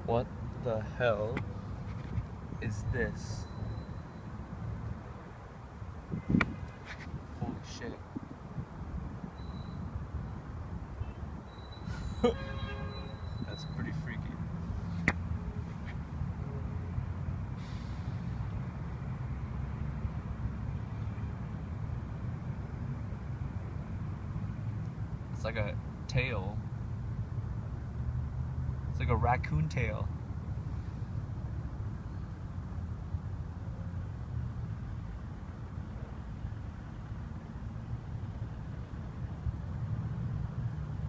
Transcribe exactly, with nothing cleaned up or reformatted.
What the hell is this? Holy shit. That's pretty freaky. It's like a tail. It's like a raccoon tail.